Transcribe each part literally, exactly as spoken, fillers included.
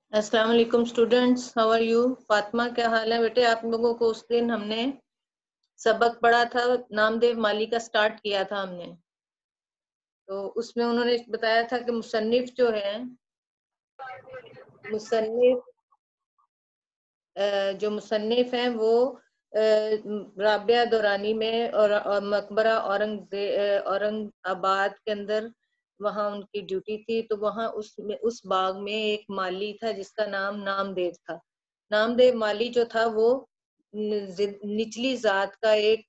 अस्सलाम वालेकुम students, how are you? Fatima, क्या हाल है बेटे? आप लोगों को उस दिन हमने सबक पढ़ा था, नामदेव माली का स्टार्ट किया था हमने। तो उसमें उन्होंने बताया था कि मुसन्निफ जो है, मुसन्निफ जो मुसन्निफ हैं वो राबिया दौरानी में और, और मकबरा औरंग औरंगाबाद के अंदर वहाँ उनकी ड्यूटी थी। तो वहाँ उस उस बाग में एक माली था जिसका नाम नामदेव था। नामदेव माली जो था वो निचली जात का एक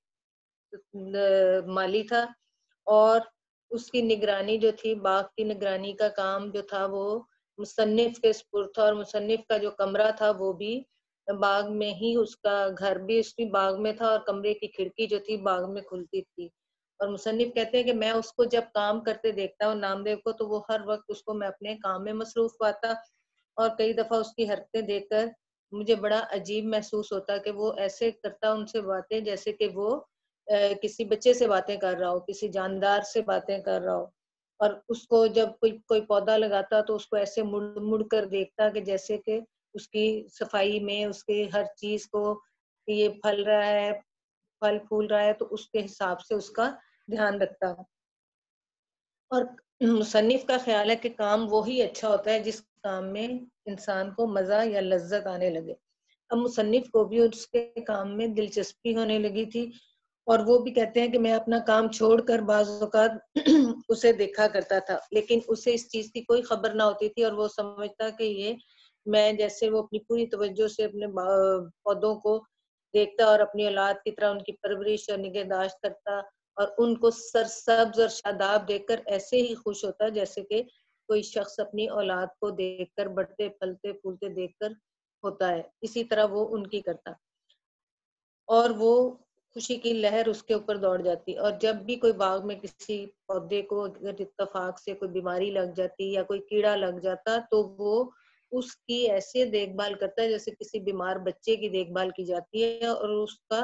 माली था और उसकी निगरानी जो थी, बाग की निगरानी का काम जो था वो मुसन्निफ के सुपुर्द था। और मुसन्निफ का जो कमरा था वो भी बाग में ही, उसका घर भी उसकी बाग में था और कमरे की खिड़की जो थी बाग में खुलती थी। और मुसन्निफ कहते हैं कि मैं उसको जब काम करते देखता हूँ नामदेव को, तो वो हर वक्त उसको मैं अपने काम में मसरूफ पाता और कई दफा उसकी हरकतें देखकर मुझे बड़ा अजीब महसूस होता कि वो ऐसे करता उनसे बातें जैसे कि वो आ, किसी बच्चे से बातें कर रहा हो, किसी जानदार से बातें कर रहा हो। और उसको जब कोई कोई पौधा लगाता तो उसको ऐसे मुड़ मुड़ कर देखता कि जैसे कि उसकी सफाई में, उसके हर चीज को कि ये फल रहा है, फल फूल रहा है, तो उसके हिसाब से उसका ध्यान रखता। और मुसन्निफ का ख्याल है कि काम वो ही अच्छा होता है जिस काम में इंसान को मजा या लज्जत आने लगे। अब मुसन्निफ को भी उसके काम में दिलचस्पी होने लगी थी और वो भी कहते हैं कि मैं अपना काम छोड़कर बाज़ औक़ात उसे देखा करता था, लेकिन उसे इस चीज की कोई खबर ना होती थी और वो समझता कि ये मैं जैसे वो अपनी पूरी तवज्जो से अपने पौधों को देखता और अपनी औलाद की तरह उनकी परवरिश और निगहदाश्त करता और उनको सरसब्ज और शादाब देखकर ऐसे ही खुश होता जैसे कि कोई शख्स अपनी औलाद को देखकर बढ़ते फलते फूलते देखकर होता है। इसी तरह वो उनकी करता और वो खुशी की लहर उसके ऊपर दौड़ जाती। और जब भी कोई बाग में किसी पौधे को अगर इत्तेफाक से कोई बीमारी लग जाती या कोई कीड़ा लग जाता तो वो उसकी ऐसे देखभाल करता है जैसे किसी बीमार बच्चे की देखभाल की जाती है और उसका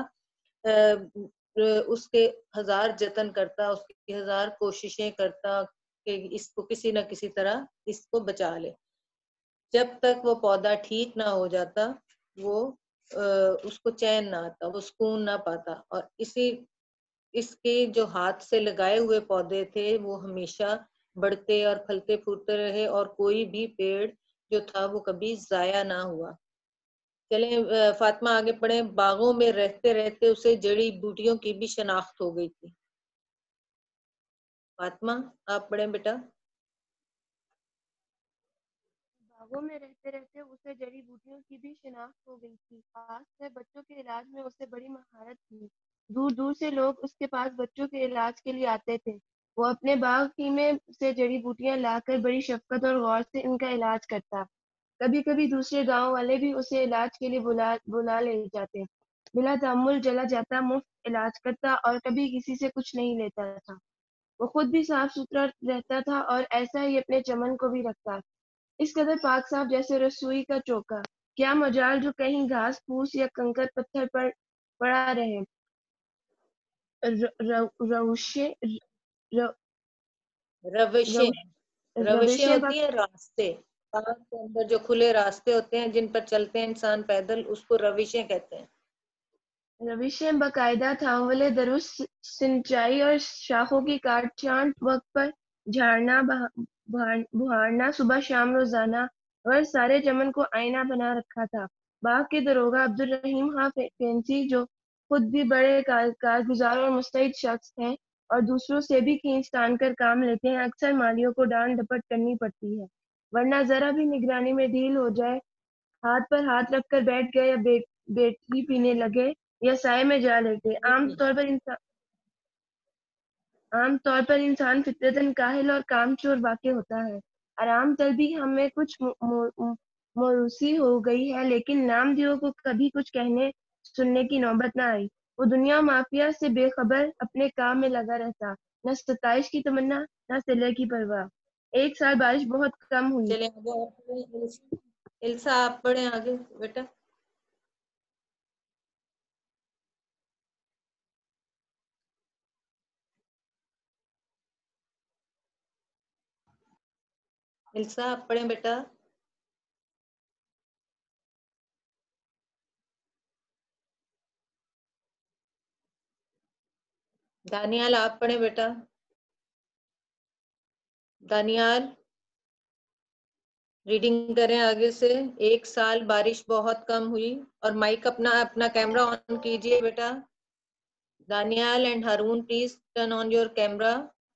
उसके हजार जतन करता, उसकी हजार कोशिशें करता कि इसको किसी न किसी तरह इसको बचा ले। जब तक वो पौधा ठीक ना हो जाता वो आ, उसको चैन ना आता, वो सुकून ना पाता। और इसी इसके जो हाथ से लगाए हुए पौधे थे वो हमेशा बढ़ते और फलते फूलते रहे और कोई भी पेड़ जो था वो कभी जाया ना हुआ। चलें फातिमा आगे पढ़े। बागों में रहते रहते उसे जड़ी बूटियों की भी शनाख्त हो गई थी। फातिमा आप पढ़ें बेटा। बागों में रहते रहते उसे जड़ी बूटियों की भी शिनाख्त हो गई थी। खास कर बच्चों के इलाज में उसे बड़ी महारत थी। दूर दूर से लोग उसके पास बच्चों के इलाज के लिए आते थे। वो अपने बाग ही में से जड़ी बूटियां लाकर बड़ी शफकत और गौर से इनका इलाज करता। कभी कभी दूसरे गांव वाले भी उसे इलाज के लिए बुला बुला ले जाते। बिला तामुल चला जाता, मुफ्त इलाज करता और कभी किसी से कुछ नहीं लेता था। वो खुद भी साफ सुथरा रहता था और ऐसा ही अपने चमन को भी रखता। इस कदर पाक साफ जैसे रसोई का चौका। क्या मजाल जो कहीं घास फूस या कंकर पत्थर पर पड़ा रहे। र- र- रउशे र- रविशें, रउ- रविशें रविशें होती हैं रास्ते, पार्क के अंदर जो खुले रास्ते होते हैं जिन पर चलते हैं इंसान पैदल, उसको रविशें कहते हैं। रविशें बाकायदा थांवले दुरुस्त सिंचाई और शाखों की काट छांट वक्त पर झाड़ना बहा- बहा- बुहारना सुबह शाम रोजाना और सारे चमन को आईना बना रखा था। बाग के दरोगा अब्दुल रहीम खां फे- फैंसी जो खुद भी बड़े कार, कारगुजार और मुस्तैद शख्स हैं और दूसरों से भी खींच तान कर काम लेते हैं, अक्सर मालियों को डांट डपट करनी पड़ती है। वरना जरा भी निगरानी में ढील हो जाए, हाथ पर हाथ रखकर बैठ गए या बे, बेटरी पीने लगे या साए में जा लेटे। आम तौर पर इंसान आम तौर पर इंसान फितरतन काहिल और कामचोर वाक़ होता है। आराम तलबी हमें कुछ मो- मो- मोरूसी हो गई है, लेकिन नामदेव को कभी कुछ कहने सुनने की नौबत न आई। वो दुनिया माफिया से बेखबर अपने काम में लगा रहता, न सताइश की तमन्ना न सिले की परवाह। एक साल बारिश बहुत कम हुई। चलें आगे आप पढ़ें। इल्सा इल्सा, आप पढ़ें आगे बेटा। इल्सा आप पढ़ें बेटा। دانیال آپ پڑھیں بیٹا. دانیال ریڈنگ کریں آگے سے. ایک سال بارش بہت کم ہوئی. اور مائک اپنا اپنا کیمرہ آن کیجئے بیٹا. Daniyal and Haroon please turn on your camera.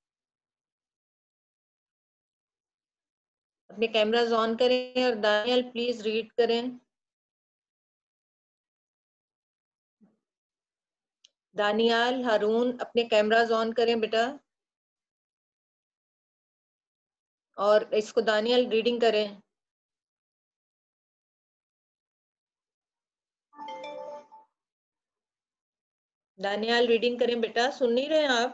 اپنے کیمراز آن کریں اور دانیال پلیز ریڈ کریں. دانیال ہارون اپنے کیمراز آن کریں بیٹا. اور اس کو دانیال ریڈنگ کریں. دانیال ریڈنگ کریں بیٹا. سن نہیں رہے آپ؟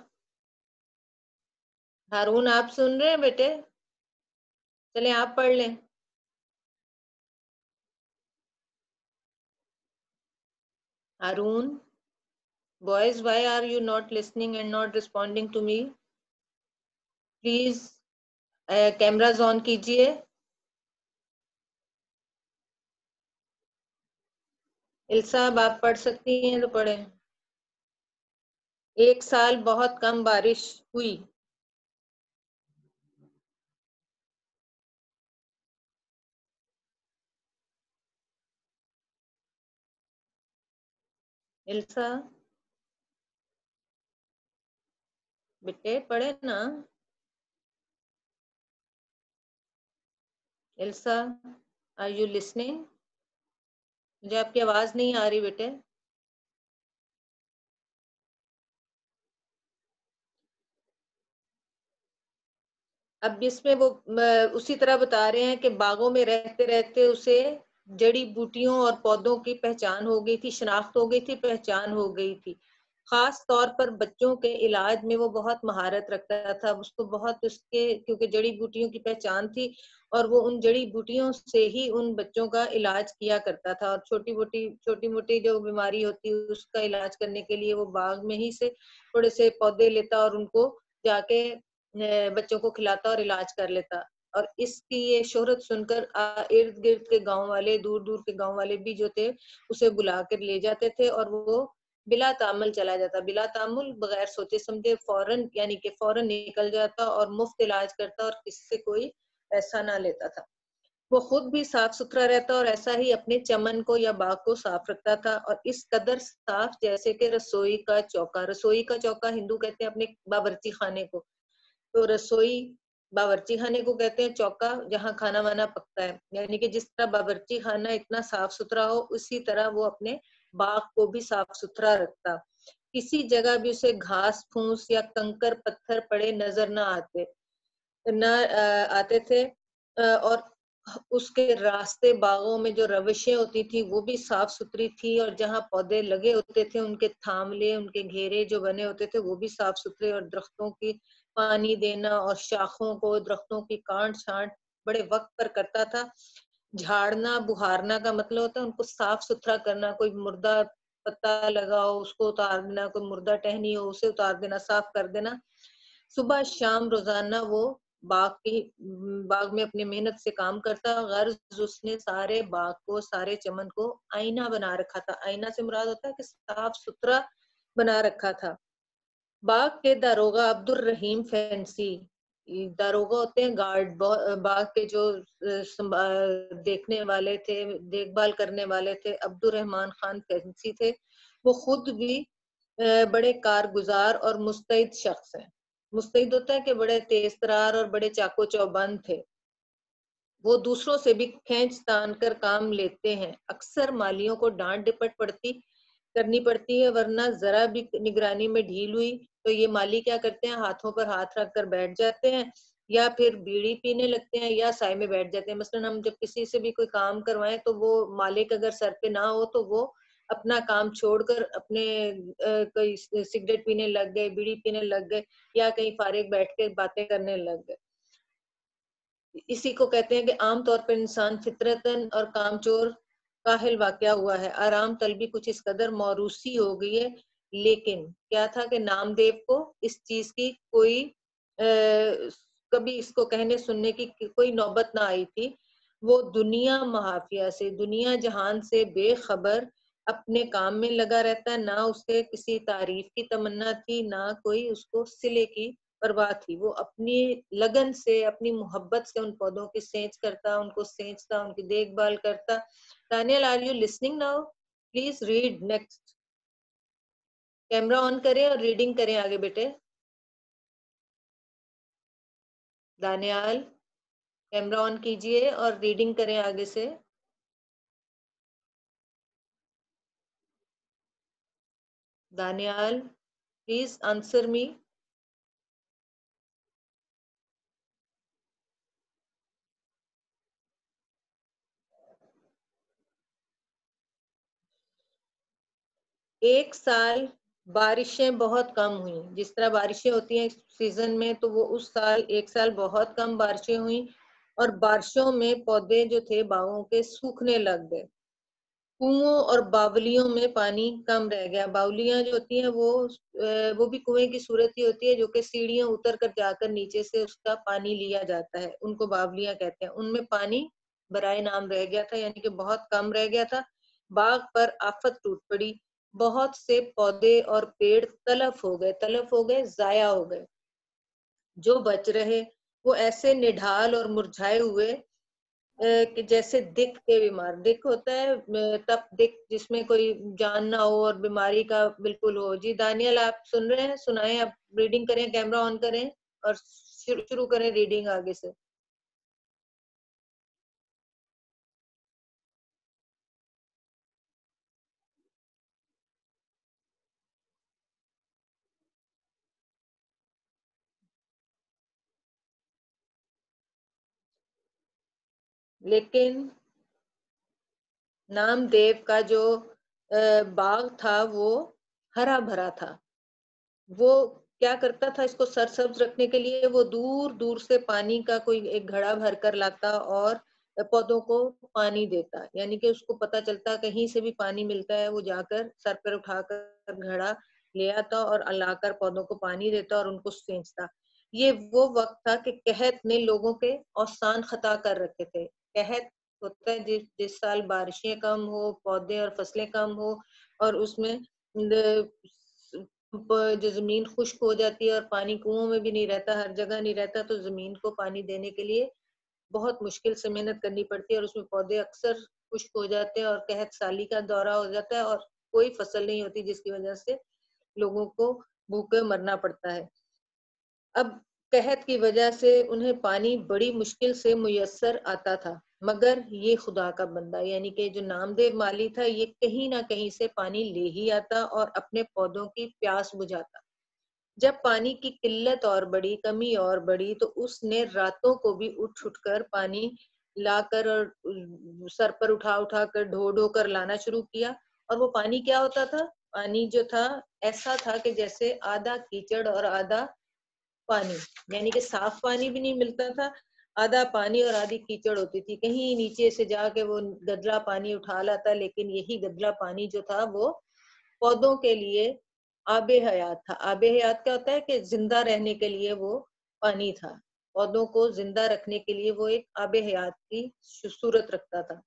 ہارون آپ سن رہے ہیں بیٹے؟ چلیں آپ پڑھ لیں. Haroon boys, why are you not listening and not responding to me? Please cameras on کیجئے. السا اب آپ پڑھ سکتی ہیں تو پڑھیں. ایک سال بہت کم بارش ہوئی. السا بیٹے پڑھے نا. السا are you listening? مجھے آپ کی آواز نہیں آ رہی بیٹے. اب اس میں وہ اسی طرح بتا رہے ہیں کہ باغوں میں رہتے رہتے اسے جڑی بوٹیوں اور پودوں کی پہچان ہو گئی تھی، شناخت ہو گئی تھی، پہچان ہو گئی تھی. خاص طور پر بچوں کے علاج میں وہ بہت مہارت رکھتا تھا. اس کو بہت اس کے کیونکہ جڑی بوٹیوں کی پہچان تھی اور وہ ان جڑی بوٹیوں سے ہی ان بچوں کا علاج کیا کرتا تھا. اور چھوٹی موٹی چھوٹی موٹی جو بیماری ہوتی اس کا علاج کرنے کے لیے وہ باغ میں ہی سے تھوڑے سے پودے لیتا اور ان کو جا کے بچوں کو کھلاتا اور علاج کر لیتا. اور اس کی یہ شہرت سن کر ارد گرد کے گاؤں والے، دور دور کے گاؤں والے بھی جو تھے اسے بلا کر لے جاتے تھے اور وہ بلا تعمل چلا جاتا. بلا تعمل بغیر سوچے سمجھے فوراً یعنی کہ فوراً نکل جاتا اور مفت علاج کرتا اور کسی سے کوئی پیسہ نہ لیتا تھا. وہ خود بھی صاف ستھرا رہتا اور ایسا ہی اپنے چمن کو یا باغ کو صاف رکھتا تھا. اور اس قدر صاف جیسے کہ رسوئی کا چوکا. رسوئی کا چوکا ہندو کہتے ہیں اپنے باورچی خانے کو. تو رسوئی باورچی خانے کو کہتے ہیں چوکا جہاں کھانا وانا پکتا ہے. یعنی کہ جس طرح باورچی خانہ اتنا صاف ستھرا ہو اسی طرح وہ اپنے باغ کو بھی صاف ستھرا رکھتا. کسی جگہ بھی اسے گھاس پھوس یا کنکر پتھر پڑے نظر نہ آتے نہ آتے تھے. اور اس کے راستے باغوں میں جو روشیں ہوتی تھی وہ بھی صاف ستھری تھی. اور جہاں پودے لگے ہوتے تھے ان کے تھاملے، ان کے گھیرے جو بنے ہوتے تھے وہ بھی صاف ستھرے. اور درختوں کی پانی دینا اور شاخوں کو، درختوں کی کانٹ چھانٹ بڑے وقت پر کرتا تھا. جھاڑنا بہارنا کا مطلب ہوتا ہے ان کو صاف ستھرا کرنا. کوئی مردہ پتا لگا ہو اس کو اتار دینا، کوئی مردہ ٹہنی ہو اسے اتار دینا، صاف کر دینا. صبح شام روزانہ وہ باغ کی باغ میں اپنی محنت سے کام کرتا. غرض اس نے سارے باغ کو، سارے چمن کو آئینہ بنا رکھا تھا. آئینہ سے مراد ہوتا ہے کہ صاف ستھرا بنا رکھا تھا. باغ کے داروغہ عبد الرحیم فینسی، داروغہ ہوتے ہیں گارڈ، باغ کے جو دیکھنے والے تھے، دیکھ بھال کرنے والے تھے، عبد الرحمان خان فینسی تھے. وہ خود بھی بڑے کارگزار اور مستعد شخص ہیں. مستعد ہوتا ہے کہ بڑے تیز ترار اور بڑے چاقو چوبند تھے. وہ دوسروں سے بھی کھینچ تان کر کام لیتے ہیں. اکثر مالیوں کو ڈانٹ ڈپٹ پڑتی کرنی پڑتی ہے، ورنہ ذرا بھی نگرانی میں ڈھیل ہوئی تو یہ مالی کیا کرتے ہیں، ہاتھوں پر ہاتھ رکھ کر بیٹھ جاتے ہیں یا پھر بیڑی پینے لگتے ہیں یا سائے میں بیٹھ جاتے ہیں. مثلا ہم جب کسی سے بھی کوئی کام کروائیں تو وہ مالک اگر سر پہ نہ ہو تو وہ اپنا کام چھوڑ کر اپنے کوئی سگریٹ پینے لگ گئے، بیڑی پینے لگ گئے یا کہیں فارغ بیٹھ کے باتیں کرنے لگ گئے. اسی کو کہتے ہیں کہ عام طور پر انسان فطرتاً اور کام چور کاہل واقعہ ہوا ہے. آرام طلبی کچھ اس قدر موروثی ہو گئی ہے. لیکن کیا تھا کہ نام دیو کو اس چیز کی کوئی کبھی اس کو کہنے سننے کی کوئی نوبت نہ آئی تھی. وہ دنیا محافیہ سے، دنیا جہان سے بے خبر اپنے کام میں لگا رہتا ہے، نہ اسے کسی تعریف کی تمنا تھی، نہ کوئی اس کو صلے کی پرواہ تھی. وہ اپنی لگن سے، اپنی محبت سے ان پودوں کی سینچ کرتا، ان کو سینچتا، ان کی دیکھ بھال کرتا. Daniyal are you listening now? Please read next. Camera on کریں اور ریڈنگ کریں آگے بیٹے. دانیال کیمرہ آن کیجئے اور ریڈنگ کریں آگے سے. Daniyal please answer me. ایک سال بارشیں بہت کم ہوئیں. جس طرح بارشیں ہوتی ہیں سیزن میں، تو وہ اس سال ایک سال بہت کم بارشیں ہوئیں، اور بارشوں میں پودے جو تھے باغوں کے سوکھنے لگ گئے. کنووں اور باولیوں میں پانی کم رہ گیا. باولیاں جو ہوتی ہیں وہ وہ بھی کنویں کی صورت ہی ہوتی ہے، جو کہ سیڑھیاں اتر کر جا کر نیچے سے اس کا پانی لیا جاتا ہے. ان کو باولیاں کہتے ہیں. ان میں پانی برائے نام رہ گیا تھا، یعنی کہ بہت کم رہ گیا تھا. باغ پر آفت ٹوٹ پڑی. بہت سے پودے اور پیڑ تلف ہو گئے. تلف ہو گئے ضائع ہو گئے. جو بچ رہے وہ ایسے نڈھال اور مرجھائے ہوئے کہ جیسے دکھ کے بیمار. دکھ ہوتا ہے تب دکھ جس میں کوئی جان نہ ہو اور بیماری کا بالکل ہو. جی دانیال آپ سن رہے ہیں؟ سنائیں. آپ ریڈنگ کریں، کیمرہ آن کریں اور شروع کریں ریڈنگ آگے سے. لیکن نام دیو کا جو باغ تھا وہ ہرا بھرا تھا. وہ کیا کرتا تھا اس کو سرسبز رکھنے کے لیے؟ وہ دور دور سے پانی کا کوئی ایک گھڑا بھر کر لاتا اور پودوں کو پانی دیتا. یعنی کہ اس کو پتا چلتا کہیں سے بھی پانی ملتا ہے، وہ جا کر سر پر اٹھا کر گھڑا لے آتا اور لا کر پودوں کو پانی دیتا اور ان کو سینچتا. یہ وہ وقت تھا کہ قحط نے لوگوں کے اوسان خطا کر رکھے تھے. قحط ہوتا ہے جس جس سال بارشیں کم ہو، پودے اور فصلیں کم ہو، اور اس میں جو زمین خشک ہو جاتی ہے اور پانی کنووں میں بھی نہیں رہتا، ہر جگہ نہیں رہتا، تو زمین کو پانی دینے کے لیے بہت مشکل سے محنت کرنی پڑتی ہے، اور اس میں پودے اکثر خشک ہو جاتے ہیں اور قحط سالی کا دورہ ہو جاتا ہے اور کوئی فصل نہیں ہوتی، جس کی وجہ سے لوگوں کو بھوکے مرنا پڑتا ہے. اب قحط کی وجہ سے انہیں پانی بڑی مشکل سے میسر آتا تھا، مگر یہ خدا کا بندہ یعنی کہ جو نام دیو مالی تھا، یہ کہیں نہ کہیں سے پانی لے ہی آتا اور اپنے پودوں کی پیاس بجھاتا. جب پانی کی قلت اور بڑی، کمی اور بڑی، تو اس نے راتوں کو بھی اٹھ اٹھ کر پانی لا کر اور سر پر اٹھا اٹھا کر ڈھو ڈھو کر لانا شروع کیا. اور وہ پانی کیا ہوتا تھا؟ پانی جو تھا ایسا تھا کہ جیسے آدھا کیچڑ اور آدھا پانی، یعنی کہ صاف پانی بھی نہیں ملتا تھا، آدھا پانی اور آدھی کیچڑ ہوتی تھی. کہیں نیچے سے جا کے وہ گدلا پانی اٹھا لاتا، لیکن یہی گدلا پانی جو تھا وہ پودوں کے لیے آب حیات تھا. آب حیات کیا ہوتا ہے؟ کہ زندہ رہنے کے لیے وہ پانی تھا. پودوں کو زندہ رکھنے کے لیے وہ ایک آب حیات کی صورت رکھتا تھا.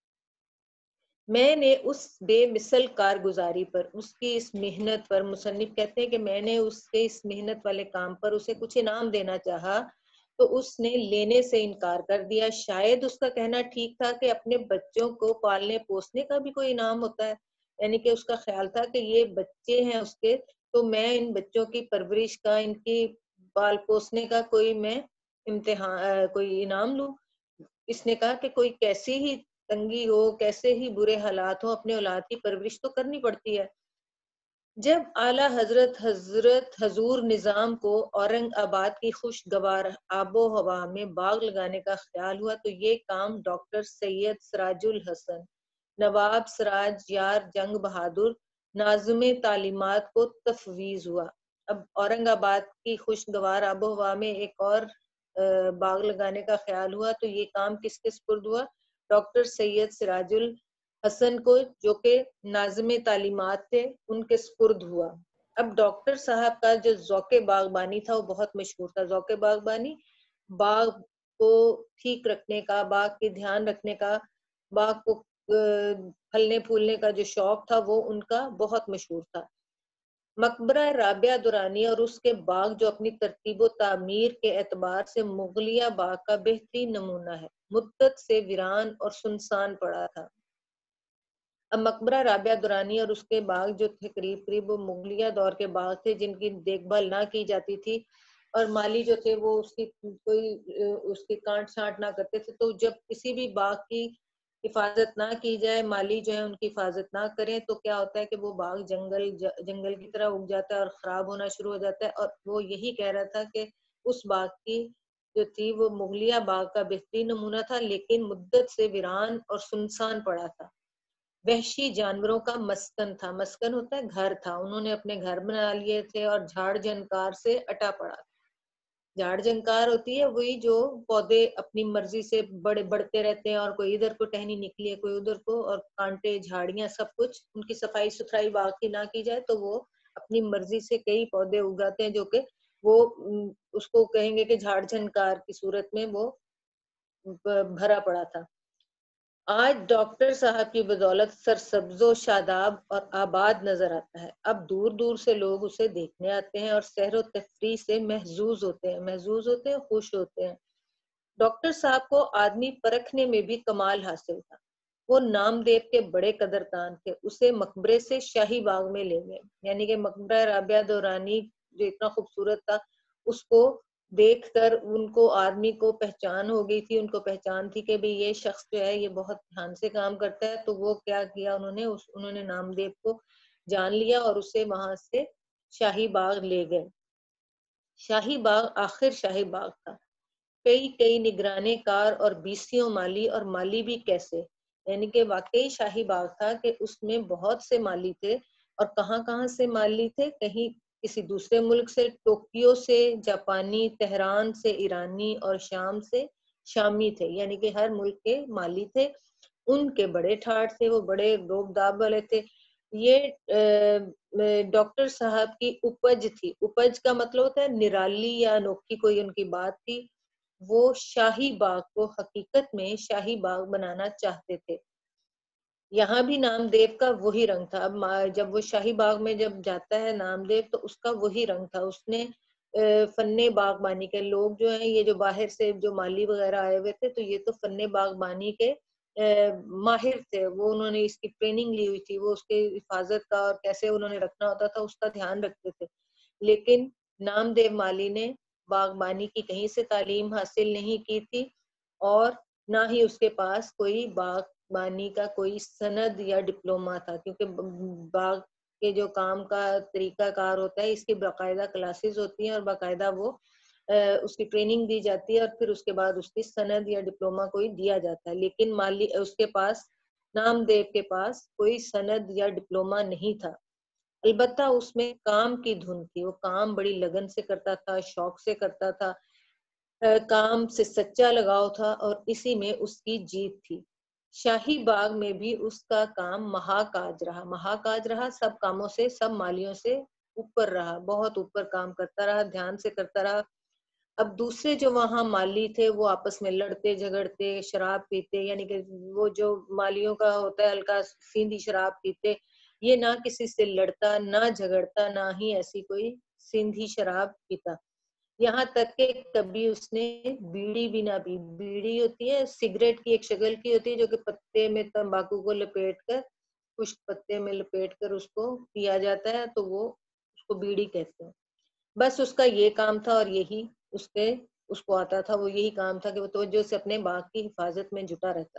میں نے اس بے مثل کارگزاری پر، اس کی اس محنت پر، مصنف کہتے ہیں کہ میں نے اس کے اس محنت والے کام پر اسے کچھ انعام دینا چاہا تو اس نے لینے سے انکار کر دیا. شاید اس کا کہنا ٹھیک تھا کہ اپنے بچوں کو پالنے پوسنے کا بھی کوئی انعام ہوتا ہے، یعنی کہ اس کا خیال تھا کہ یہ بچے ہیں اس کے، تو میں ان بچوں کی پرورش کا، ان کی پال پوسنے کا کوئی میں امتحان کوئی انعام لوں. اس نے کہا کہ کوئی کیسی ہی تنگی ہو، کیسے ہی برے حالات ہو، اپنے اولاد کی پرورش تو کرنی پڑتی ہے. جب اعلیٰ حضرت حضرت حضور نظام کو اورنگ آباد کی خوشگوار آب و ہوا میں باغ لگانے کا خیال ہوا تو یہ کام ڈاکٹر سید سراج الحسن، نواب سراج یار جنگ بہادر ناظم تعلیمات کو تفویض ہوا. اب اورنگ آباد کی خوشگوار آب و ہوا میں ایک اور باغ لگانے کا خیال ہوا تو یہ کام کس کے سپرد ہوا؟ ڈاکٹر سید سراج الحسن کو، جو کہ ناظم تعلیمات تھے، ان کے سپرد ہوا. اب ڈاکٹر صاحب کا جو ذوق باغبانی تھا وہ بہت مشہور تھا. ذوق باغبانی باغ کو ٹھیک رکھنے کا، باغ کی دھیان رکھنے کا، باغ کو پھلنے پھولنے کا جو شوق تھا وہ ان کا بہت مشہور تھا۔ مقبرہ رابعہ درانی اور اس کے باغ جو اپنی ترتیب و تعمیر کے اعتبار سے مغلیہ باغ کا بہترین نمونہ ہے، مدت سے ویران اور سنسان پڑا تھا۔ اب مقبرہ رابعہ درانی اور اس کے باغ جو تھے قریب قریب وہ مغلیہ دور کے باغ تھے جن کی دیکھ بھال نہ کی جاتی تھی، اور مالی جو تھے وہ اس کی کوئی اس کی کانٹ چھانٹ نہ کرتے تھے۔ تو جب کسی بھی باغ کی حفاظت نہ کی جائے، مالی جو ہے ان کی حفاظت نہ کریں، تو کیا ہوتا ہے کہ وہ باغ جنگل جنگل کی طرح اگ جاتا ہے اور خراب ہونا شروع ہو جاتا ہے۔ اور وہ یہی کہہ رہا تھا کہ اس باغ کی جو تھی وہ مغلیہ باغ کا بہترین نمونہ تھا، لیکن مدت سے ویران اور سنسان پڑا تھا، وحشی جانوروں کا مسکن تھا۔ مسکن ہوتا ہے گھر تھا، انہوں نے اپنے گھر بنا لیے تھے اور جھاڑ جھنکار سے اٹا پڑا تھا۔ جھاڑ جھنکار ہوتی ہے وہی جو پودے اپنی مرضی سے بڑے بڑھتے رہتے ہیں، اور کوئی ادھر کو ٹہنی نکلی ہے کوئی ادھر کو، اور کانٹے جھاڑیاں سب کچھ، ان کی صفائی ستھرائی باغ کی نہ کی جائے تو وہ اپنی مرضی سے کئی پودے اگاتے ہیں جو کہ وہ اس کو کہیں گے کہ جھاڑ جھنکار کی صورت میں وہ بھرا پڑا تھا۔ آج ڈاکٹر صاحب کی بدولت سرسبز و شاداب اور آباد نظر آتا ہے۔ اب دور دور سے لوگ اسے دیکھنے آتے ہیں اور سیر و تفریح سے محظوظ ہوتے ہیں محظوظ ہوتے ہیں خوش ہوتے ہیں۔ ڈاکٹر صاحب کو آدمی پرکھنے میں بھی کمال حاصل تھا۔ وہ نامدیو کے بڑے قدردان تھے، اسے مقبرے سے شاہی باغ میں لے گئے، یعنی کہ مقبرہ رابعہ دورانی جو اتنا خوبصورت تھا اس کو دیکھ کر ان کو آدمی کو پہچان ہو گئی تھی، ان کو پہچان تھی کہ بھئی یہ شخص جو ہے یہ بہت دھیان سے کام کرتا ہے۔ تو وہ کیا کیا انہوں نے اس انہوں نے نامدیو کو جان لیا اور اسے وہاں سے شاہی باغ لے گئے۔ شاہی باغ آخر شاہی باغ تھا، کئی کئی نگرانے کار اور بیسیوں مالی، اور مالی بھی کیسے، یعنی کہ واقعی شاہی باغ تھا کہ اس میں بہت سے مالی تھے، اور کہاں کہاں سے مالی تھے، کہیں کسی دوسرے ملک سے، ٹوکیو سے جاپانی، تہران سے ایرانی، اور شام سے شامی تھے، یعنی کہ ہر ملک کے مالی تھے۔ ان کے بڑے ٹھاٹ تھے، وہ بڑے روب داب والے تھے۔ یہ ڈاکٹر صاحب کی اپج تھی، اپج کا مطلب ہوتا ہے نرالی یا انوکھی کوئی ان کی بات تھی۔ وہ شاہی باغ کو حقیقت میں شاہی باغ بنانا چاہتے تھے۔ یہاں بھی نامدیو کا وہی رنگ تھا۔ اب جب وہ شاہی باغ میں جب جاتا ہے نامدیو تو اس کا وہی رنگ تھا۔ اس نے فن باغبانی کے لوگ جو ہیں، یہ جو باہر سے جو مالی وغیرہ آئے ہوئے تھے، تو یہ تو فن باغبانی کے ماہر تھے، وہ انہوں نے اس کی ٹریننگ لی ہوئی تھی، وہ اس کی حفاظت کا اور کیسے انہوں نے رکھنا ہوتا تھا اس کا دھیان رکھتے تھے۔ لیکن نامدیو مالی نے باغبانی کی کہیں سے تعلیم حاصل نہیں کی تھی، اور نہ ہی اس کے پاس کوئی باغبانی کا کوئی سند یا ڈپلوما تھا، کیونکہ باغ کے جو کام کا طریقہ کار ہوتا ہے اس کی باقاعدہ کلاسز ہوتی ہیں اور باقاعدہ وہ اس کی ٹریننگ دی جاتی ہے، اور پھر اس کے بعد اس کی سند یا ڈپلوما کوئی دیا جاتا ہے۔ لیکن مالی اس کے پاس نامدیو کے پاس کوئی سند یا ڈپلوما نہیں تھا، البتہ اس میں کام کی دھن تھی، وہ کام بڑی لگن سے کرتا تھا، شوق سے کرتا تھا، کام سے سچا لگاؤ تھا، اور اسی میں اس کی جیت تھی۔ شاہی باغ میں بھی اس کا کام مہا کاج رہا مہا کاج رہا سب کاموں سے، سب مالیوں سے اوپر رہا، بہت اوپر کام کرتا رہا، دھیان سے کرتا رہا۔ اب دوسرے جو وہاں مالی تھے وہ آپس میں لڑتے جھگڑتے، شراب پیتے، یعنی کہ وہ جو مالیوں کا ہوتا ہے ہلکا سیندھی شراب پیتے، یہ نہ کسی سے لڑتا نہ جھگڑتا، نہ ہی ایسی کوئی سیندھی شراب پیتا، یہاں تک کہ کبھی اس نے بیڑی بھی نہ پی۔ بیڑی ہوتی ہے سگریٹ کی ایک شکل کی ہوتی ہے جو کہ پتے میں تمباکو کو لپیٹ کر، خشک پتے میں لپیٹ کر اس کو پیا جاتا ہے، تو وہ اس کو بیڑی کہتے ہیں۔ بس اس کا یہ کام تھا، اور یہی اس کے اس کو آتا تھا، وہ یہی کام تھا کہ وہ توجہ سے اپنے باغ کی حفاظت میں جٹا رہتا۔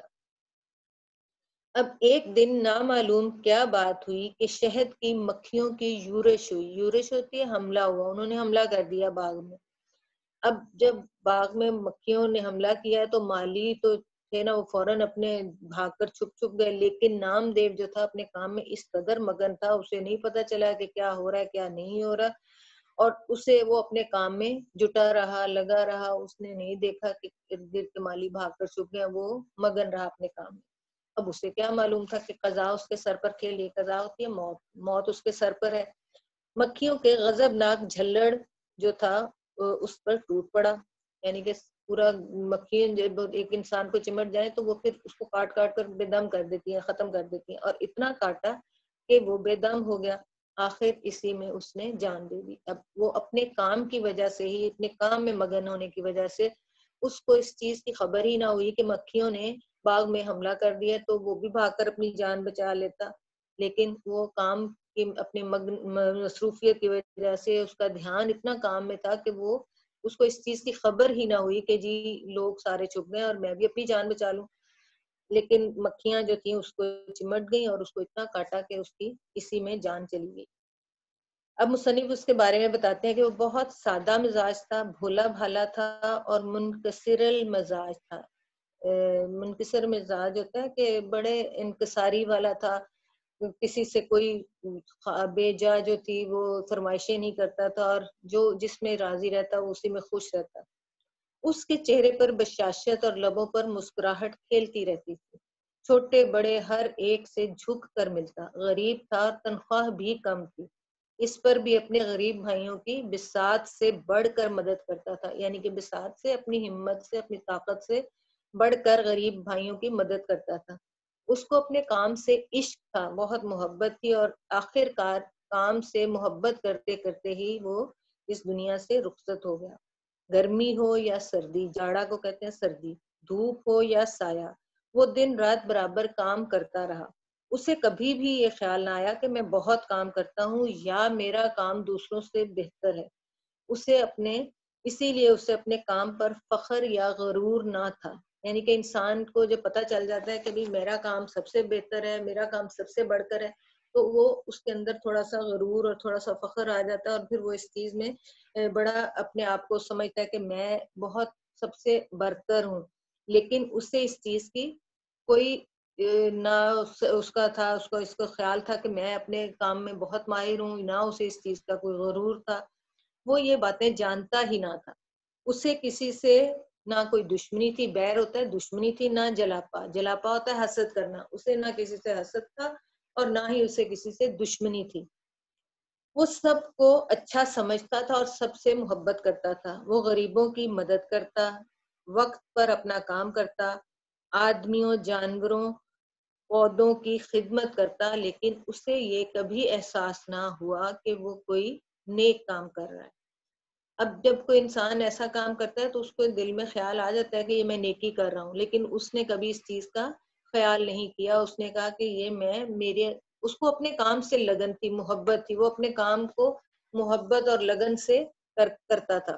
اب ایک دن نامعلوم کیا بات ہوئی کہ شہد کی مکھیوں کی یورش ہوئی، یورش ہوتی ہے حملہ ہوا، انہوں نے حملہ کر دیا باغ میں۔ اب جب باغ میں مکھیوں نے حملہ کیا تو مالی تو تھے نا، وہ فوراً اپنے بھاگ کر چھپ چھپ گئے، لیکن نامدیو جو تھا اپنے کام میں اس قدر مگن تھا، اسے نہیں پتا چلا کہ کیا ہو رہا ہے کیا نہیں ہو رہا، اور اسے وہ اپنے کام میں جٹا رہا، لگا رہا، اس نے نہیں دیکھا کہ ارد گرد کے مالی بھاگ کر چھپ گئے، وہ مگن رہا اپنے کام میں۔ اب اسے کیا معلوم تھا کہ قضا اس کے سر پر کھیل، یہ قضا ہوتی ہے موت، موت اس کے سر پر ہے۔ مکھیوں کے غضبناک جھلڑ جو تھا اس پر ٹوٹ پڑا، یعنی کہ پورا مکھیاں جب ایک انسان کو چمٹ جائے تو وہ پھر اس کو کاٹ کاٹ کر بے دم کر دیتی ہیں، ختم کر دیتی ہیں، اور اتنا کاٹا کہ وہ بے دم ہو گیا، آخر اسی میں اس نے جان دے دی۔ اب وہ اپنے کام کی وجہ سے ہی، اپنے کام میں مگن ہونے کی وجہ سے اس کو اس چیز کی خبر ہی نہ ہوئی کہ مکھیوں نے باغ میں حملہ کر دیا، تو وہ بھی بھاگ کر اپنی جان بچا لیتا، لیکن وہ کام کی اپنے مصروفیت کی وجہ سے اس کا دھیان اتنا کام میں تھا کہ وہ اس کو اس چیز کی خبر ہی نہ ہوئی کہ جی لوگ سارے چھپ گئے اور میں بھی اپنی جان بچا لوں، لیکن مکھیاں جو تھیں اس کو چمٹ گئیں اور اس کو اتنا کاٹا کہ اس کی اسی میں جان چلی گئی۔ اب مصنف اس کے بارے میں بتاتے ہیں کہ وہ بہت سادہ مزاج تھا، بھولا بھالا تھا اور منکسر المزاج تھا۔ منکسر مزاج ہوتا ہے کہ بڑے انکساری والا تھا، کسی سے کوئی بے جا جو تھی وہ فرمائشیں نہیں کرتا تھا، اور جو جس میں راضی رہتا وہ اسی میں خوش رہتا۔ اس کے چہرے پر بشاشت اور لبوں پر مسکراہٹ کھیلتی رہتی تھی، چھوٹے بڑے ہر ایک سے جھک کر ملتا، غریب تھا، تنخواہ بھی کم تھی، اس پر بھی اپنے غریب بھائیوں کی بساط سے بڑھ کر مدد کرتا تھا، یعنی کہ بساط سے، اپنی ہمت سے، اپنی طاقت سے بڑھ کر غریب بھائیوں کی مدد کرتا تھا۔ اس کو اپنے کام سے عشق تھا، بہت محبت تھی، اور آخر کار کام سے محبت کرتے کرتے ہی وہ اس دنیا سے رخصت ہو گیا۔ گرمی ہو یا سردی، جاڑا کو کہتے ہیں سردی، دھوپ ہو یا سایہ، وہ دن رات برابر کام کرتا رہا۔ اسے کبھی بھی یہ خیال نہ آیا کہ میں بہت کام کرتا ہوں یا میرا کام دوسروں سے بہتر ہے۔ اسے اپنے اسی لیے اسے اپنے کام پر فخر یا غرور نہ تھا، یعنی کہ انسان کو جب پتہ چل جاتا ہے کہ بھی میرا کام سب سے بہتر ہے، میرا کام سب سے بڑھ کر ہے، تو وہ اس کے اندر تھوڑا سا غرور اور تھوڑا سا فخر آ جاتا ہے، اور پھر وہ اس چیز میں بڑا اپنے آپ کو سمجھتا ہے کہ میں بہت سب سے برتر ہوں، لیکن اسے اس چیز کی کوئی نہ اس کا تھا، اس کو اس کو خیال تھا کہ میں اپنے کام میں بہت ماہر ہوں، نہ اسے اس چیز کا کوئی غرور تھا، وہ یہ باتیں جانتا ہی نہ تھا۔ اسے کسی سے نہ کوئی دشمنی تھی، بیر ہوتا ہے دشمنی تھی، نہ جلاپا، جلاپا ہوتا ہے حسد کرنا، اسے نہ کسی سے حسد تھا اور نہ ہی اسے کسی سے دشمنی تھی۔ وہ سب کو اچھا سمجھتا تھا اور سب سے محبت کرتا تھا، وہ غریبوں کی مدد کرتا، وقت پر اپنا کام کرتا، آدمیوں، جانوروں، پودوں کی خدمت کرتا، لیکن اسے یہ کبھی احساس نہ ہوا کہ وہ کوئی نیک کام کر رہا ہے۔ اب جب کوئی انسان ایسا کام کرتا ہے تو اس کو دل میں خیال آ جاتا ہے کہ یہ میں نیکی کر رہا ہوں، لیکن اس نے کبھی اس چیز کا خیال نہیں کیا۔ اس نے کہا کہ یہ میں میرے اس کو اپنے کام سے لگن تھی، محبت تھی، وہ اپنے کام کو محبت اور لگن سے کر, کرتا تھا۔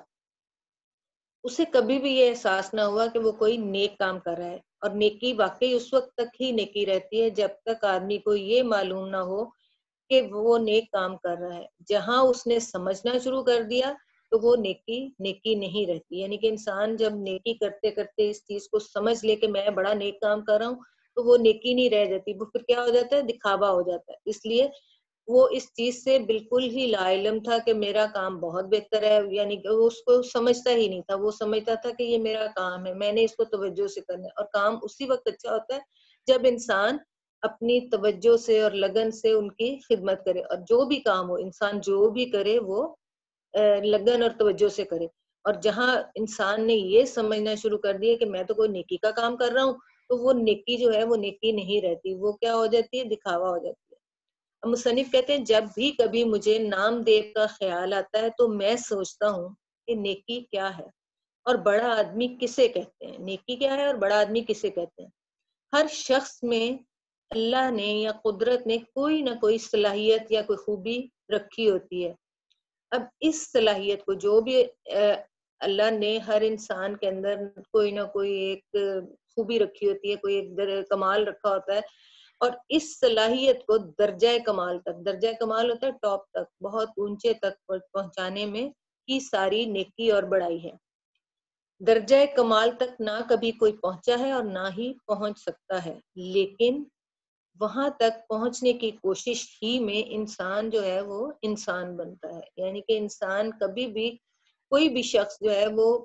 اسے کبھی بھی یہ احساس نہ ہوا کہ وہ کوئی نیک کام کر رہا ہے، اور نیکی واقعی اس وقت تک ہی نیکی رہتی ہے جب تک آدمی کو یہ معلوم نہ ہو کہ وہ نیک کام کر رہا ہے۔ جہاں اس نے سمجھنا شروع کر دیا تو وہ نیکی نیکی نہیں رہتی، یعنی کہ انسان جب نیکی کرتے کرتے اس چیز کو سمجھ لے کہ میں بڑا نیک کام کر رہا ہوں تو وہ نیکی نہیں رہ جاتی، وہ پھر کیا ہو جاتا ہے، دکھاوا ہو جاتا ہے۔ اس لیے وہ اس چیز سے بالکل ہی لا علم تھا کہ میرا کام بہت بہتر ہے، یعنی کہ وہ اس کو سمجھتا ہی نہیں تھا، وہ سمجھتا تھا کہ یہ میرا کام ہے، میں نے اس کو توجہ سے کرنا ہے، اور کام اسی وقت اچھا ہوتا ہے جب انسان اپنی توجہ سے اور لگن سے ان کی خدمت کرے، اور جو بھی کام ہو انسان جو بھی کرے وہ لگن اور توجہ سے کرے۔ اور جہاں انسان نے یہ سمجھنا شروع کر دیا کہ میں تو کوئی نیکی کا کام کر رہا ہوں، تو وہ نیکی جو ہے وہ نیکی نہیں رہتی، وہ کیا ہو جاتی ہے، دکھاوا ہو جاتی ہے۔ مصنف کہتے ہیں جب بھی کبھی مجھے نام دیو کا خیال آتا ہے تو میں سوچتا ہوں کہ نیکی کیا ہے اور بڑا آدمی کسے کہتے ہیں، نیکی کیا ہے اور بڑا آدمی کسے کہتے ہیں۔ ہر شخص میں اللہ نے یا قدرت نے کوئی نہ کوئی صلاحیت یا کوئی خوبی رکھی ہوتی ہے۔ اب اس صلاحیت کو جو بھی اللہ نے ہر انسان کے اندر کوئی نہ کوئی ایک خوبی رکھی ہوتی ہے، کوئی ایک کمال رکھا ہوتا ہے، اور اس صلاحیت کو درجہ کمال تک، درجہ کمال ہوتا ہے ٹاپ تک، بہت اونچے تک پہنچانے میں کی ساری نیکی اور بڑائی ہے۔ درجہ کمال تک نہ کبھی کوئی پہنچا ہے اور نہ ہی پہنچ سکتا ہے، لیکن وہاں تک پہنچنے کی کوشش ہی میں انسان جو ہے وہ انسان بنتا ہے، یعنی کہ انسان کبھی بھی کوئی بھی شخص جو ہے وہ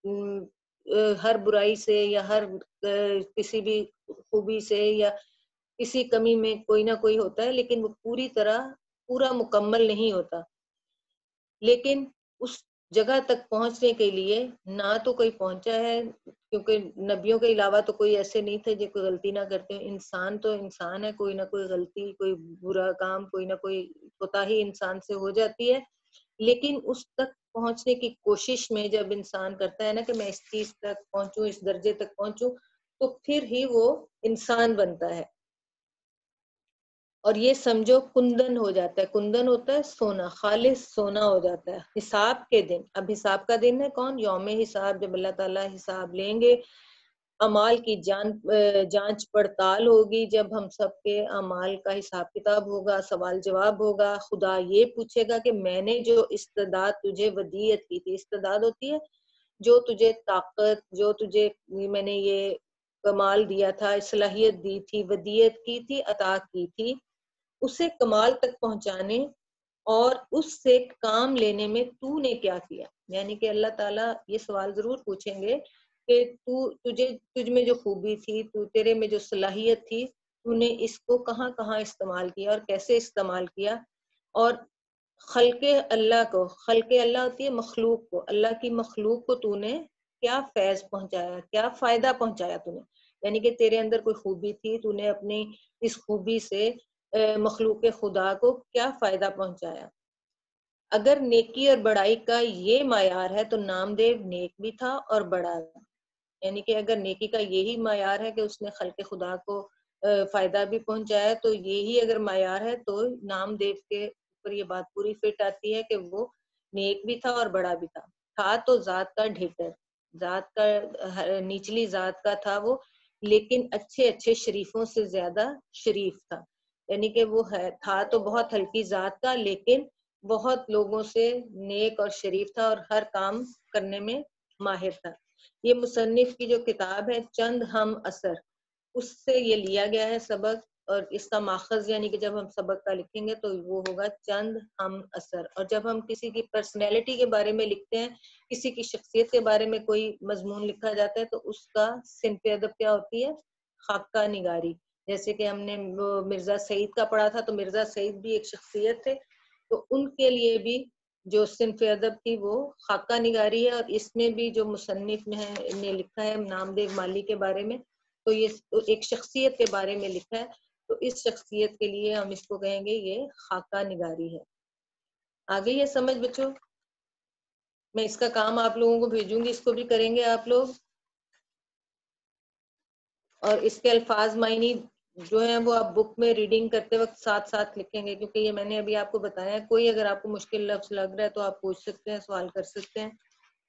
ہر برائی سے یا ہر کسی بھی خوبی سے یا کسی کمی میں کوئی نہ کوئی ہوتا ہے، لیکن وہ پوری طرح پورا مکمل نہیں ہوتا، لیکن اس جگہ تک پہنچنے کے لیے نہ تو کوئی پہنچا ہے، کیونکہ نبیوں کے علاوہ تو کوئی ایسے نہیں تھے جو کوئی غلطی نہ کرتے. انسان تو انسان ہے، کوئی نہ کوئی غلطی، کوئی برا کام، کوئی نہ کوئی کوتاہی انسان سے ہو جاتی ہے. لیکن اس تک پہنچنے کی کوشش میں جب انسان کرتا ہے نا کہ میں اس چیز تک پہنچوں، اس درجے تک پہنچوں، تو پھر ہی وہ انسان بنتا ہے. اور یہ سمجھو کندن ہو جاتا ہے. کندن ہوتا ہے سونا، خالص سونا ہو جاتا ہے حساب کے دن. اب حساب کا دن ہے کون؟ یوم حساب، جب اللہ تعالیٰ حساب لیں گے، اعمال کی جان جانچ پڑتال ہوگی، جب ہم سب کے اعمال کا حساب کتاب ہوگا، سوال جواب ہوگا. خدا یہ پوچھے گا کہ میں نے جو استعداد تجھے ودیت کی تھی، استعداد ہوتی ہے جو تجھے طاقت، جو تجھے میں نے یہ کمال دیا تھا، صلاحیت دی تھی، ودیت کی تھی، عطا کی تھی، اسے کمال تک پہنچانے اور اس سے کام لینے میں تو نے کیا کیا. یعنی کہ اللہ تعالیٰ یہ سوال ضرور پوچھیں گے کہ تو تجھے تجھ میں جو خوبی تھی، تو تیرے میں جو صلاحیت تھی، تو نے اس کو کہاں کہاں استعمال کیا اور کیسے استعمال کیا. اور خلق اللہ کو، خلق اللہ ہوتی ہے مخلوق کو، اللہ کی مخلوق کو تو نے کیا فیض پہنچایا، کیا فائدہ پہنچایا تو نے. یعنی کہ تیرے اندر کوئی خوبی تھی، تو نے اپنی اس خوبی سے مخلوق خدا کو کیا فائدہ پہنچایا. اگر نیکی اور بڑائی کا یہ معیار ہے تو نامدیو نیک بھی تھا اور بڑا تھا. یعنی کہ اگر نیکی کا یہی معیار ہے کہ اس نے خلق خدا کو فائدہ بھی پہنچایا، تو یہی اگر معیار ہے تو نامدیو کے اوپر یہ بات پوری فٹ آتی ہے کہ وہ نیک بھی تھا اور بڑا بھی تھا. تھا تو ذات کا ڈھیٹر، ذات کا نچلی ذات کا تھا وہ، لیکن اچھے اچھے شریفوں سے زیادہ شریف تھا. یعنی کہ وہ ہے تھا تو بہت ہلکی ذات کا، لیکن بہت لوگوں سے نیک اور شریف تھا اور ہر کام کرنے میں ماہر تھا. یہ مصنف کی جو کتاب ہے چند ہم اثر، اس سے یہ لیا گیا ہے سبق. اور اس کا ماخذ یعنی کہ جب ہم سبق کا لکھیں گے تو وہ ہوگا چند ہم اثر. اور جب ہم کسی کی پرسنالٹی کے بارے میں لکھتے ہیں، کسی کی شخصیت کے بارے میں کوئی مضمون لکھا جاتا ہے، تو اس کا صنف ادب کیا ہوتی ہے؟ خاکہ نگاری. جیسے کہ ہم نے مرزا سعید کا پڑھا تھا، تو مرزا سعید بھی ایک شخصیت تھے، تو ان کے لیے بھی جو صنف ادب تھی وہ خاکہ نگاری ہے. اور اس میں بھی جو مصنف میں نے لکھا ہے نامدیو مالی کے بارے میں، تو یہ ایک شخصیت کے بارے میں لکھا ہے، تو اس شخصیت کے لیے ہم اس کو کہیں گے یہ خاکہ نگاری ہے. آگے یہ سمجھ بچوں، میں اس کا کام آپ لوگوں کو بھیجوں گی، اس کو بھی کریں گے آپ لوگ. اور اس کے الفاظ معنی جو ہیں وہ آپ بک میں ریڈنگ کرتے وقت ساتھ ساتھ لکھیں گے، کیونکہ یہ میں نے ابھی آپ کو بتایا ہے. کوئی اگر آپ کو مشکل لفظ لگ رہا ہے تو آپ پوچھ سکتے ہیں، سوال کر سکتے ہیں.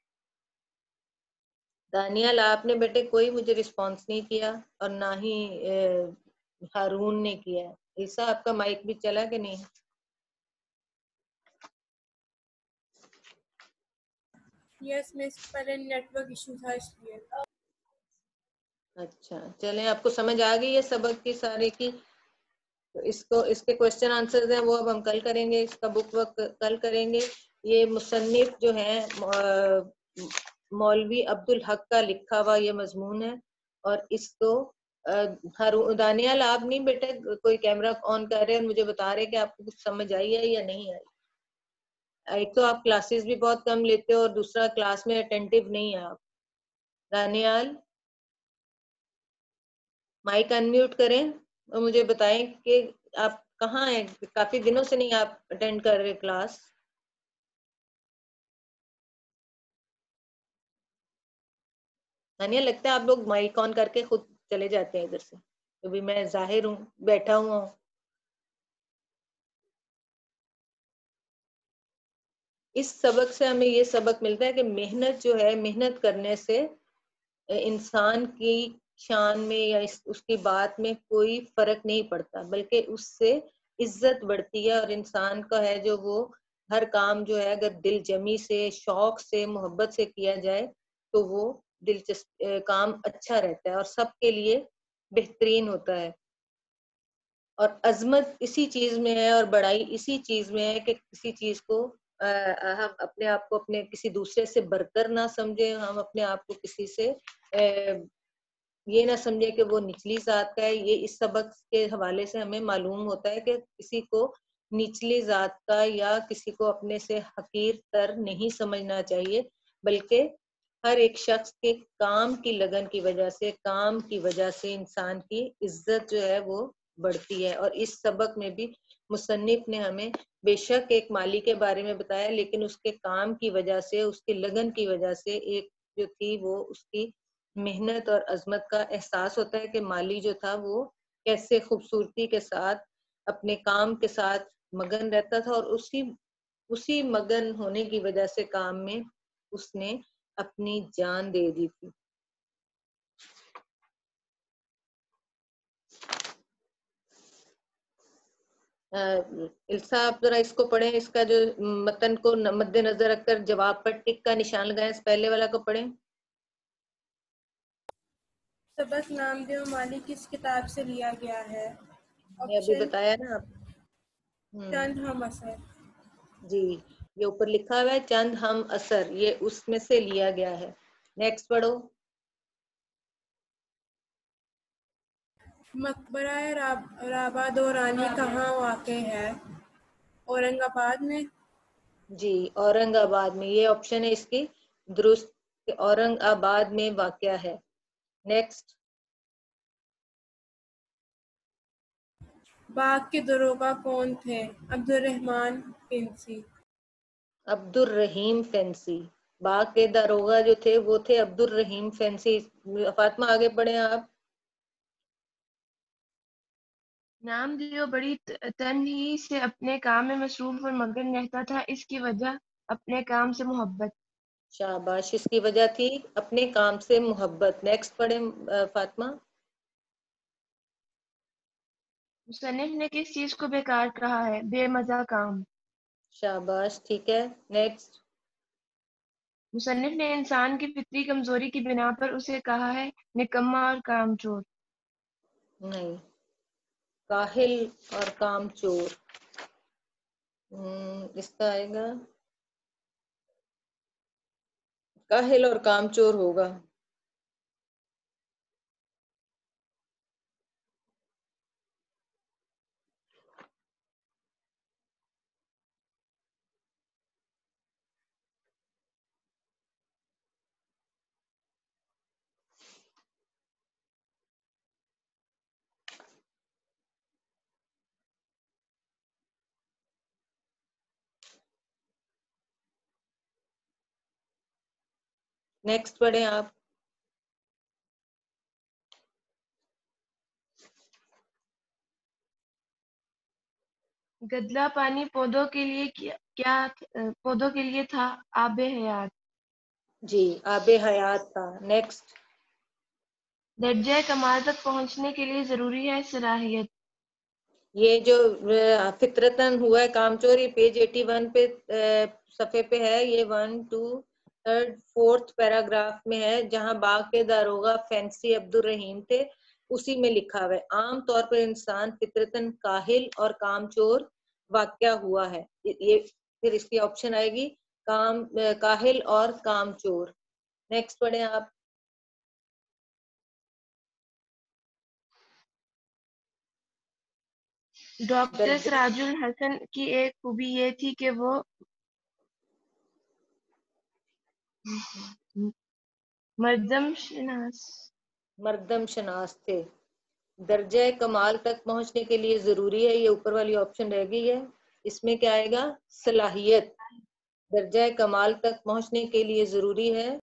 دانیال آپ نے بیٹے کوئی مجھے رسپانس نہیں کیا، اور نہ ہی ہارون نے کیا. عیسیٰ آپ کا مائک بھی چلا کہ نہیں؟ یس مس، پہلے نیٹ ورک ایشو تھا اس لیے. اچھا چلیں، آپ کو سمجھ آ گئی ہے سبق کی سارے کی. تو اس کو اس کے کوشچن آنسرز ہیں وہ اب ہم کل کریں گے، اس کا بک ورک کل کریں گے. یہ مصنف جو ہیں مولوی عبدالحق کا لکھا ہوا یہ مضمون ہے. اور اس کو دانیال آپ نہیں بیٹے کوئی کیمرہ آن کر رہے اور مجھے بتا رہے کہ آپ کو کچھ سمجھ آئی ہے یا نہیں آئی. ایک تو آپ کلاسز بھی بہت کم لیتے ہو، اور دوسرا کلاس میں اٹینٹیو نہیں ہے آپ. دانیال مائک انمیوٹ کریں اور مجھے بتائیں کہ آپ کہاں ہیں. کافی دنوں سے نہیں آپ اٹینڈ کر رہے کلاس. دانیال لگتا ہے آپ لوگ مائک آن کر کے خود چلے جاتے ہیں ادھر سے، ابھی میں ظاہر ہوں بیٹھا ہوا ہوں. اس سبق سے ہمیں یہ سبق ملتا ہے کہ محنت جو ہے، محنت کرنے سے انسان کی شان میں یا اس کی بات میں کوئی فرق نہیں پڑتا، بلکہ اس سے عزت بڑھتی ہے. اور انسان کا ہے جو وہ ہر کام جو ہے اگر دل جمی سے، شوق سے، محبت سے کیا جائے تو وہ دلچسپ کام اچھا رہتا ہے اور سب کے لیے بہترین ہوتا ہے. اور عظمت اسی چیز میں ہے اور بڑائی اسی چیز میں ہے کہ کسی چیز کو ہم اپنے آپ کو اپنے کسی دوسرے سے برتر نہ سمجھیں، ہم اپنے آپ کو کسی سے یہ نہ سمجھے کہ وہ نچلی ذات کا ہے. یہ اس سبق کے حوالے سے ہمیں معلوم ہوتا ہے کہ کسی کو نچلی ذات کا یا کسی کو اپنے سے حقیر تر نہیں سمجھنا چاہیے، بلکہ ہر ایک شخص کے کام کی لگن کی وجہ سے کام کی وجہ سے انسان کی عزت جو ہے وہ بڑھتی ہے۔ اور اس سبق میں بھی مصنف نے ہمیں بے شک ایک مالی کے بارے میں بتایا، لیکن اس کے کام کی وجہ سے، اس کی لگن کی وجہ سے ایک جو تھی وہ اس کی محنت اور عظمت کا احساس ہوتا ہے کہ مالی جو تھا وہ کیسے خوبصورتی کے ساتھ اپنے کام کے ساتھ مگن رہتا تھا، اور اسی اسی مگن ہونے کی وجہ سے کام میں اس نے اپنی جان دے دی تھی۔ السا آپ ذرا اس کو پڑھیں، اس کا جو متن کو مد نظر رکھ کر جواب پر ٹک کا نشان لگائیں۔ اس پہلے والا کو پڑھیں۔ سبق نامدہ و مالی کس کتاب سے لیا گیا ہے؟ یہ ابھی آپشن بتایا نا آپ۔ ہم، چند ہم اثر۔ جی یہ اوپر لکھا ہوا ہے چند ہم اثر، یہ اس میں سے لیا گیا ہے۔ نیکسٹ پڑھو۔ مقبرہ راب- رابعہ دورانی کہاں واقع ہے؟ اورنگ آباد میں۔ جی اورنگ آباد میں، یہ آپشن ہے اس کی درست کہ اورنگ آباد میں واقع ہے۔ نیکسٹ۔ باغ کے داروغہ کون تھے؟ عبدالرحمن فنسی۔ عبدالرحیم فینسی۔ باغ کے داروغہ جو تھے وہ تھے عبدالرحیم فینسی۔ فاطمہ آگے پڑھیں آپ۔ نام دیو بڑی تنہی سے اپنے کام میں مصروف اور مگن رہتا تھا، اس کی وجہ اپنے کام سے محبت۔ شاباش، اس کی وجہ تھی اپنے کام سے محبت۔ نیکسٹ پڑھیں فاطمہ۔ مصنف نے کس چیز کو بیکار کہا ہے؟ بے مزہ کام۔ شاباش، ٹھیک ہے۔ نیکسٹ۔ مصنف نے انسان کی فطری کمزوری کی بنا پر اسے کہا ہے نکما اور کام چور۔ نہیں، کاہل اور کام چور۔ ہم، اس کا آئے گا کاہل اور کام چور ہوگا۔ نیکسٹ پڑھیں آپ۔ گدلا پانی پودوں کے لیے کیا کیا- پودوں کے لیے تھا آب حیات۔ جی آب حیات تھا۔ نیکسٹ۔ درجہ کمال تک پہنچنے کے لیے ضروری ہے صلاحیت۔ یہ جو فطرتاً ہوا ہے کام چور، یہ پیج ایٹی ون پہ صفحے پہ ہے، یہ one two third fourth paragraph میں ہے، جہاں باغ کے داروغہ فینسی عبدالرحیم تھے، اسی میں لکھا ہوا ہے عام طور پر انسان فطرتاً کاہل اور کام چور واقع ہوا ہے۔ یہ پھر اس کی آپشن آئے گی کام کاہل اور کام چور۔ نیکسٹ پڑھیں آپ۔ ڈاکٹر سراج الحسن کی ایک خوبی یہ تھی کہ وہ مردم شناس مردم شناس تھے۔ درجہ کمال تک پہنچنے کے لیے ضروری ہے، یہ اوپر والی آپشن رہ گئی ہے، اس میں کیا آئے گا صلاحیت۔ درجہ کمال تک پہنچنے کے لیے ضروری ہے